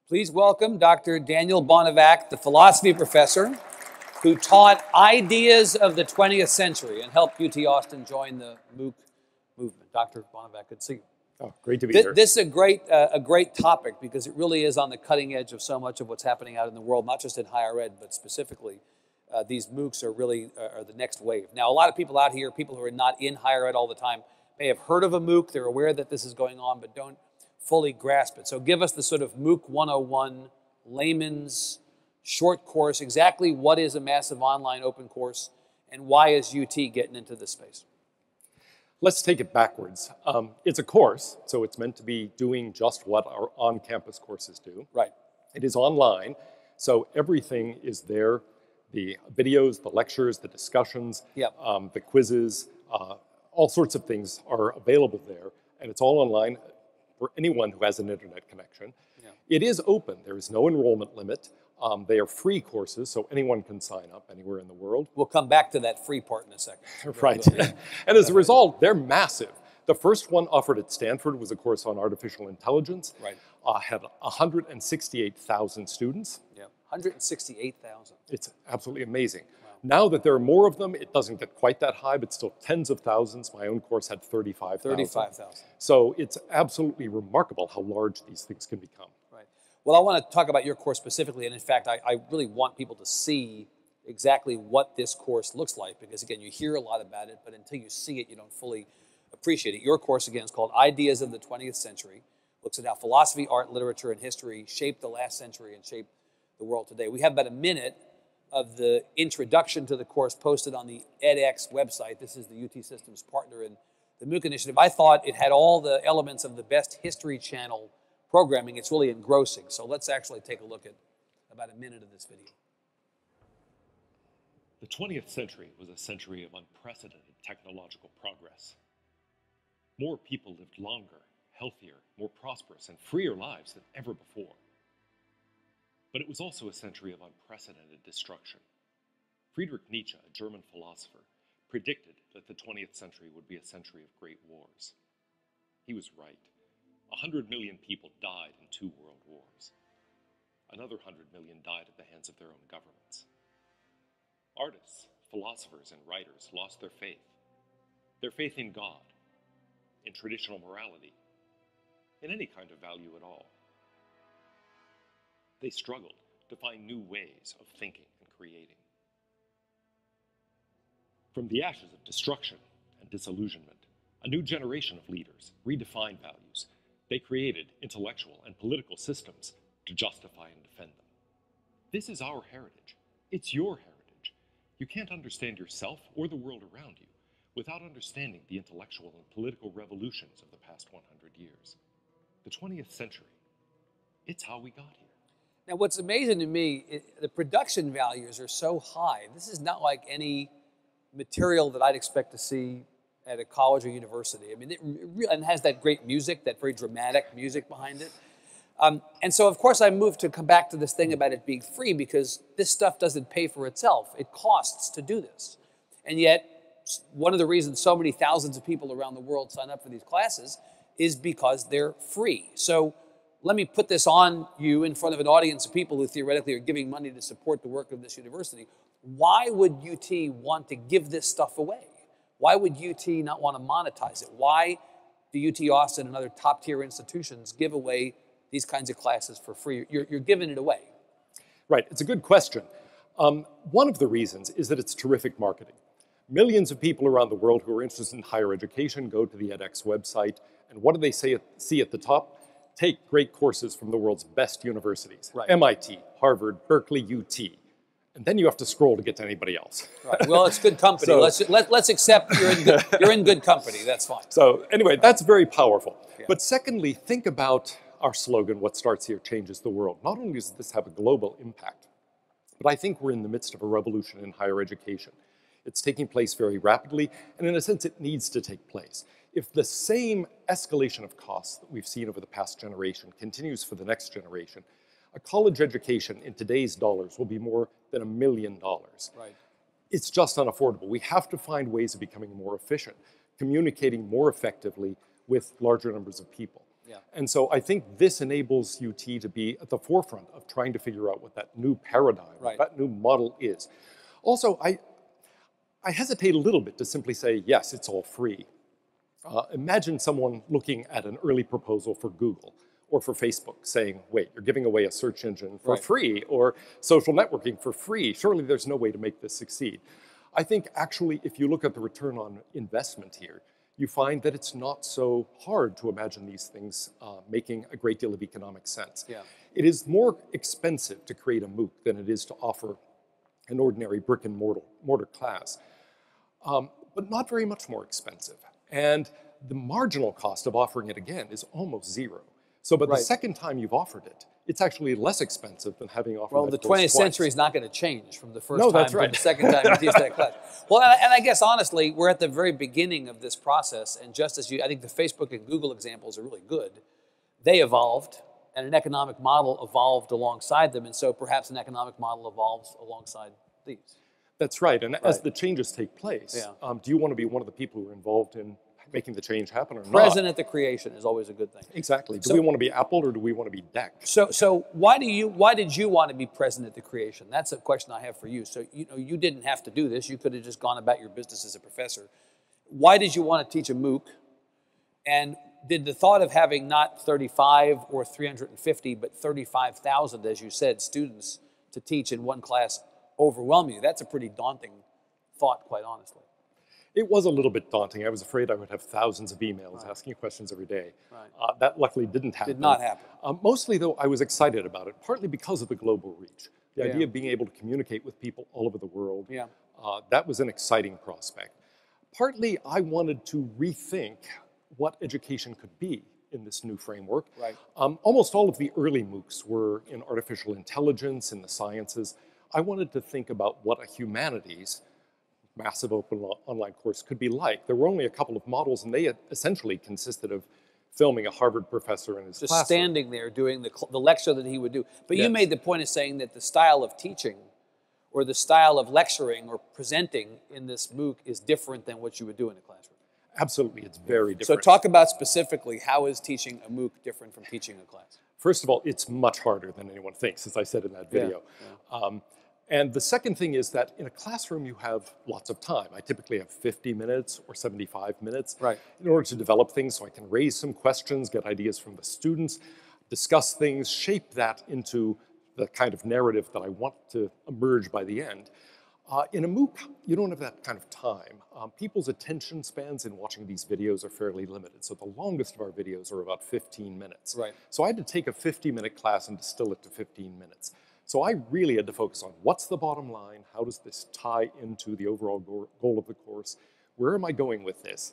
Please welcome Dr. Daniel Bonevac, the philosophy professor who taught ideas of the 20th century and helped UT Austin join the MOOC movement. Dr. Bonevac, good to see you. Oh, great to be here. This is a great topic because it really is on the cutting edge of so much of what's happening out in the world, not just in higher ed, but specifically these MOOCs are really are the next wave. Now, a lot of people out here, people who are not in higher ed all the time, may have heard of a MOOC. They're aware that this is going on, but don't fully grasp it. So give us the sort of MOOC 101 layman's short course, exactly what is a massive online open course and why is UT getting into this space? Let's take it backwards. It's a course, so it's meant to be doing just what our on-campus courses do. Right. It is online, so everything is there. The videos, the lectures, the discussions, Yep. The quizzes, all sorts of things are available there, and it's all online for anyone who has an internet connection. Yeah. It is open. There is no enrollment limit. They are free courses, so anyone can sign up anywhere in the world. We'll come back to that free part in a second. Right. And as a result, they're massive. The first one offered at Stanford was a course on artificial intelligence. Right. Had 168,000 students. Yeah, 168,000. It's absolutely amazing. Now that there are more of them, it doesn't get quite that high, but still tens of thousands. My own course had 35,000. 35,000. So it's absolutely remarkable how large these things can become. Right. Well, I want to talk about your course specifically, and in fact, I really want people to see exactly what this course looks like, because again, you hear a lot about it, but until you see it, you don't fully appreciate it. Your course, again, is called Ideas of the 20th Century. Looks at how philosophy, art, literature, and history shaped the last century and shaped the world today. We have about a minute of the introduction to the course posted on the edX website. This is the UT Systems partner in the MOOC initiative. I thought it had all the elements of the best History Channel programming. It's really engrossing. So let's actually take a look at about a minute of this video. The 20th century was a century of unprecedented technological progress. More people lived longer, healthier, more prosperous, and freer lives than ever before. But it was also a century of unprecedented destruction. Friedrich Nietzsche, a German philosopher, predicted that the 20th century would be a century of great wars. He was right. 100 million people died in 2 world wars. Another 100 million died at the hands of their own governments. Artists, philosophers, and writers lost their faith in God, in traditional morality, in any kind of value at all. They struggled to find new ways of thinking and creating. From the ashes of destruction and disillusionment, a new generation of leaders redefined values. They created intellectual and political systems to justify and defend them. This is our heritage. It's your heritage. You can't understand yourself or the world around you without understanding the intellectual and political revolutions of the past 100 years. The 20th century, it's how we got here. Now, what's amazing to me, the production values are so high. This is not like any material that I'd expect to see at a college or university. I mean, it has that great music, that very dramatic music behind it. And so, of course, I moved to come back to this thing about it being free because this stuff doesn't pay for itself. It costs to do this. And yet, one of the reasons so many thousands of people around the world sign up for these classes is because they're free. So let me put this on you in front of an audience of people who theoretically are giving money to support the work of this university. Why would UT want to give this stuff away? Why would UT not want to monetize it? Why do UT Austin and other top-tier institutions give away these kinds of classes for free? You're giving it away. Right, it's a good question. One of the reasons is that it's terrific marketing. Millions of people around the world who are interested in higher education go to the edX website, and what do they see at the top? Take great courses from the world's best universities. Right. MIT, Harvard, Berkeley, UT. And then you have to scroll to get to anybody else. Right. Well, it's good company. So, let's accept you're in good company. That's fine. So anyway, that's very powerful. Yeah. But secondly, think about our slogan, what starts here changes the world. Not only does this have a global impact, but I think we're in the midst of a revolution in higher education. It's taking place very rapidly, and in a sense, it needs to take place. If the same escalation of costs that we've seen over the past generation continues for the next generation, a college education in today's dollars will be more than $1 million. Right. It's just unaffordable. We have to find ways of becoming more efficient, communicating more effectively with larger numbers of people. Yeah. And so I think this enables UT to be at the forefront of trying to figure out what that new paradigm, Right. that new model is. Also, I hesitate a little bit to simply say, yes, it's all free. Imagine someone looking at an early proposal for Google or for Facebook saying, wait, you're giving away a search engine for Right. free or social networking for free. Surely there's no way to make this succeed. I think actually, if you look at the return on investment here, you find that it's not so hard to imagine these things making a great deal of economic sense. Yeah. It is more expensive to create a MOOC than it is to offer an ordinary brick and mortar class, but not very much more expensive. And the marginal cost of offering it again is almost zero. So, but Right. the second time you've offered it, it's actually less expensive than having offered Well, that the course 20th twice. century is not going to change from the first No, time that's to right. the second time you teach that class. Well, and I guess honestly, we're at the very beginning of this process, and just as I think the Facebook and Google examples are really good. They evolved, and an economic model evolved alongside them, and so perhaps an economic model evolves alongside these. That's right. And as Right. the changes take place, Yeah. do you want to be one of the people who are involved in making the change happen or Present not? at the creation is always a good thing. Exactly. Do So- we want to be Apple or do we want to be DEC? So why did you want to be present at the creation? That's a question I have for you. So you didn't have to do this. You could have just gone about your business as a professor. Why did you want to teach a MOOC? And did the thought of having not 35 or 350, but 35,000, as you said, students to teach in one class overwhelm you? That's a pretty daunting thought, quite honestly. It was a little bit daunting. I was afraid I would have thousands of emails asking questions every day. Right. That luckily didn't happen. Did not happen. Mostly, though, I was excited about it, partly because of the global reach. The Yeah. idea of being able to communicate with people all over the world, Yeah. that was an exciting prospect. Partly, I wanted to rethink what education could be in this new framework. Right. Almost all of the early MOOCs were in artificial intelligence, in the sciences. I wanted to think about what a humanities massive open online course could be like. There were only a couple of models, and they essentially consisted of filming a Harvard professor in his Just classroom. standing there doing the lecture that he would do. But you Yes. made the point of saying that the style of teaching or the style of lecturing or presenting in this MOOC is different than what you would do in a classroom. Absolutely, it's very So different. talk about specifically, how is teaching a MOOC different from teaching a class? First of all, it's much harder than anyone thinks, as I said in that video. And the second thing is that in a classroom, you have lots of time. I typically have 50 minutes or 75 minutes Right. in order to develop things so I can raise some questions, get ideas from the students, discuss things, shape that into the kind of narrative that I want to emerge by the end. In a MOOC, you don't have that kind of time. People's attention spans in watching these videos are fairly limited. So the longest of our videos are about 15 minutes. Right. So I had to take a 50-minute class and distill it to 15 minutes. So I really had to focus on what's the bottom line, how does this tie into the overall goal of the course, where am I going with this?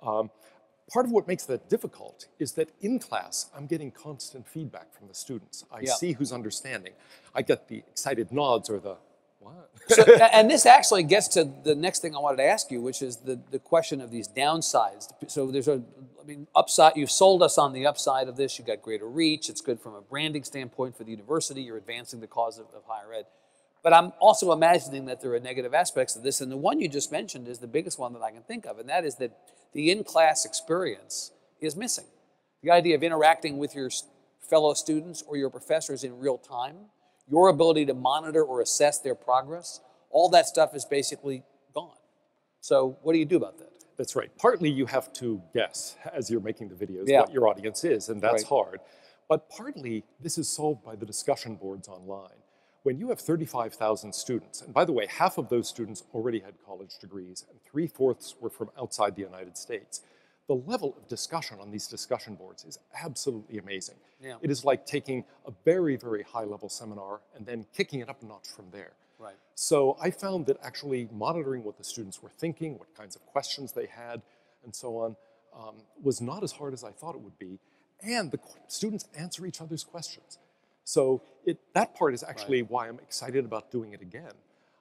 Part of what makes that difficult is that in class, I'm getting constant feedback from the students. I Yeah. see who's understanding. I get the excited nods or the, what? So, and this actually gets to the next thing I wanted to ask you, which is the question of these downsides. So there's upside. You've sold us on the upside of this. You got greater reach. It's good from a branding standpoint for the university. You're advancing the cause of higher ed. But I'm also imagining that there are negative aspects of this. And the one you just mentioned is the biggest one that I can think of. And that is that the in-class experience is missing. The idea of interacting with your fellow students or your professors in real time, your ability to monitor or assess their progress, all that stuff is basically gone. So what do you do about that? That's right. Partly you have to guess as you're making the videos Yeah. what your audience is, and that's Right. hard. But partly this is solved by the discussion boards online. When you have 35,000 students, and by the way, half of those students already had college degrees, and 3/4 were from outside the United States, the level of discussion on these discussion boards is absolutely amazing. Yeah. It is like taking a very, very high-level seminar and then kicking it up a notch from there. Right. So I found that actually monitoring what the students were thinking, what kinds of questions they had, and so on, was not as hard as I thought it would be. And the students answer each other's questions. So that part is actually why I'm excited about doing it again.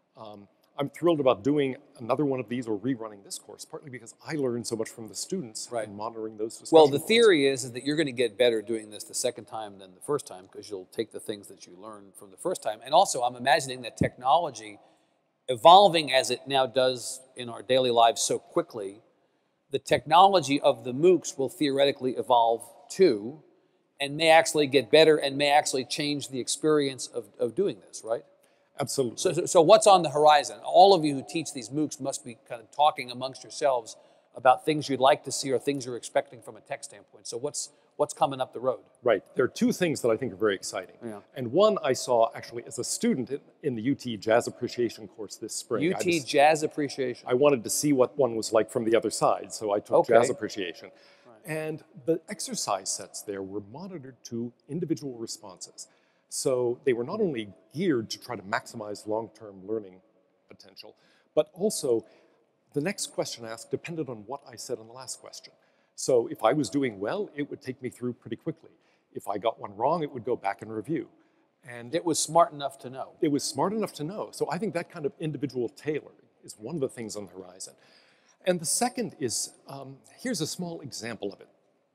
I'm thrilled about doing another one of these or rerunning this course, partly because I learned so much from the students Right. and monitoring those discussions. Well, the theory is that you're going to get better doing this the second time than the first time because you'll take the things that you learned from the first time. And also, I'm imagining that technology, evolving as it now does in our daily lives so quickly, the technology of the MOOCs will theoretically evolve to, and may actually get better and may actually change the experience of doing this, right? Absolutely. So what's on the horizon? All of you who teach these MOOCs must be kind of talking amongst yourselves about things you'd like to see or things you're expecting from a tech standpoint. So what's coming up the road? Right. There are two things that I think are very exciting. Yeah. And one I saw actually as a student in the UT Jazz Appreciation course this spring. UT Jazz Appreciation. I wanted to see what one was like from the other side, so I took Jazz Appreciation. And the exercise sets there were monitored to individual responses. So they were not only geared to try to maximize long-term learning potential, but also the next question asked depended on what I said on the last question. So if I was doing well, it would take me through pretty quickly. If I got one wrong, it would go back and review. And it was smart enough to know. It was smart enough to know. So I think that kind of individual tailoring is one of the things on the horizon. And the second is, here's a small example of it.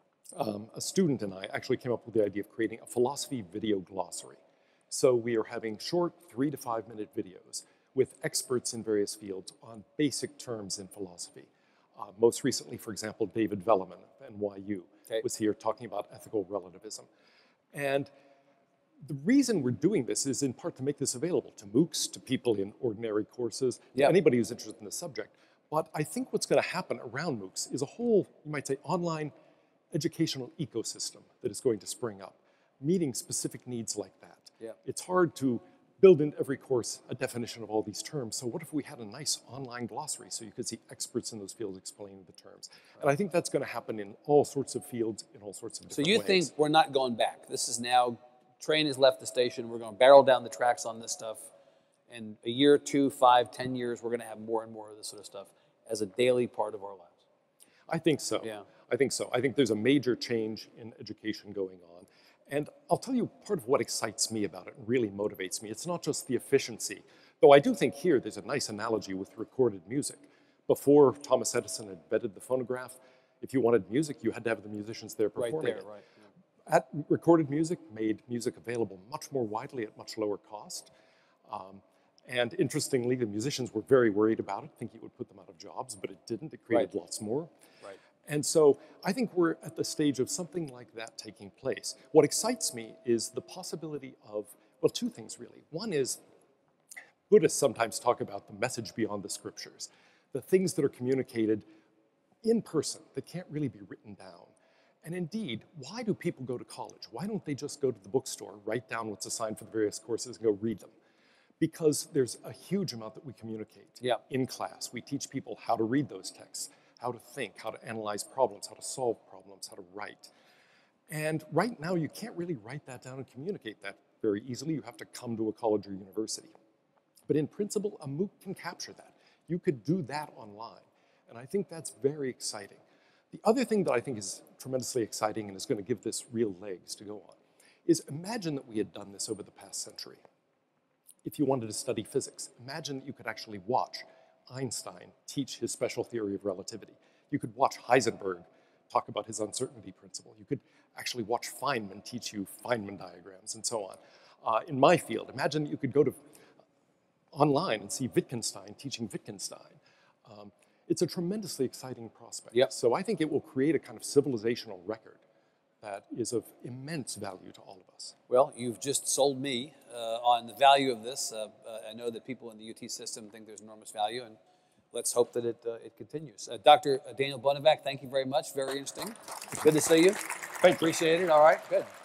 A student and I actually came up with the idea of creating a philosophy video glossary. So we are having short 3 to 5 minute videos with experts in various fields on basic terms in philosophy. Most recently, for example, David Velleman of NYU was here talking about ethical relativism. And the reason we're doing this is in part to make this available to MOOCs, to people in ordinary courses, to anybody who's interested in the subject. But I think what's going to happen around MOOCs is a whole, you might say, online educational ecosystem that is going to spring up, meeting specific needs like that. It's hard to build into every course a definition of all these terms. So what if we had a nice online glossary so you could see experts in those fields explaining the terms? And I think that's going to happen in all sorts of fields, in all sorts of different ways. So you think we're not going back? This is now, train has left the station, we're going to barrel down the tracks on this stuff, and a year, 2, 5, 10 years, we're going to have more and more of this sort of stuff as a daily part of our lives? I think so. I think so. I think there's a major change in education going on. And I'll tell you part of what excites me about it and really motivates me. It's not just the efficiency, though I do think here there's a nice analogy with recorded music. Before Thomas Edison invented the phonograph, if you wanted music, you had to have the musicians there performing it. Recorded music made music available much more widely at much lower cost. And interestingly, the musicians were very worried about it, thinking it would put them out of jobs, but it didn't. It created lots more. And so I think we're at the stage of something like that taking place. What excites me is the possibility of, well, two things really. One is Buddhists sometimes talk about the message beyond the scriptures, the things that are communicated in person that can't really be written down. And indeed, why do people go to college? Why don't they just go to the bookstore, write down what's assigned for the various courses, and go read them? Because there's a huge amount that we communicate in class. We teach people how to read those texts, how to think, how to analyze problems, how to solve problems, how to write. And right now, you can't really write that down and communicate that very easily. You have to come to a college or university. But in principle, a MOOC can capture that. You could do that online. And I think that's very exciting. The other thing that I think is tremendously exciting and is going to give this real legs to go on is imagine that we had done this over the past century. If you wanted to study physics, imagine that you could actually watch Einstein teach his special theory of relativity. You could watch Heisenberg talk about his uncertainty principle. You could actually watch Feynman teach you Feynman diagrams and so on. In my field, imagine you could go to online and see Wittgenstein teaching Wittgenstein. It's a tremendously exciting prospect. So I think it will create a kind of civilizational record that is of immense value to all of us. Well, you've just sold me on the value of this. I know that people in the UT system think there's enormous value, and let's hope that it continues. Dr. Daniel Bonevac, thank you very much. Very interesting. Good to see you. Thank you. Appreciate it. All right, good.